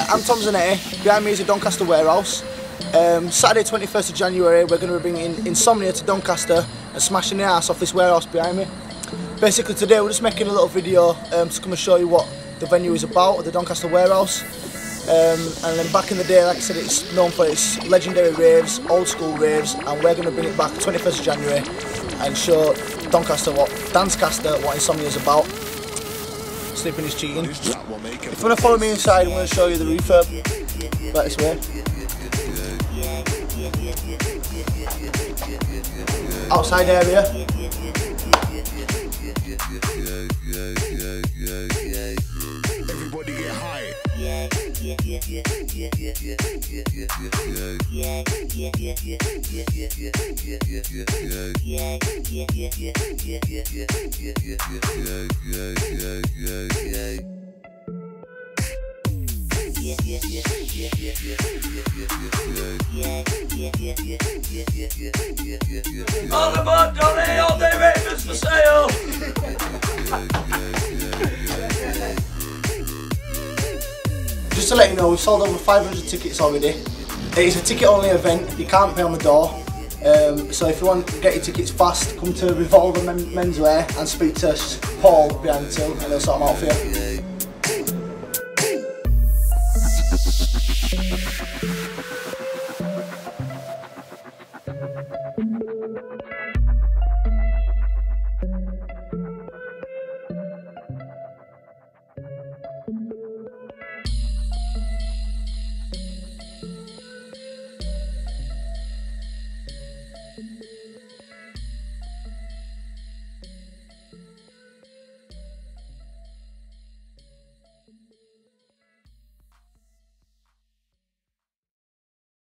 I'm Tom Zanetti. Behind me is the Doncaster Warehouse. Saturday 21st of January we're going to be bringing Insomnia to Doncaster and smashing the arse off this warehouse behind me. Basically today we're just making a little video to come and show you what the venue is about, the Doncaster Warehouse. And then back in the day, like I said, it's known for its legendary raves, old school raves, and we're going to bring it back 21st of January and show Doncaster what Insomnia is about. Sleeping is cheating. If you want to follow me inside, I'm going to show you the refurb. Right this way. Outside area. Everybody get high. All aboard, Dolly! All day ravens for sale! Just to let you know, we've sold over 500 tickets already. It is a ticket-only event. You can't pay on the door. So if you want to get your tickets fast, come to Revolver Menswear and speak to Paul behind the till, and they'll sort them out for you.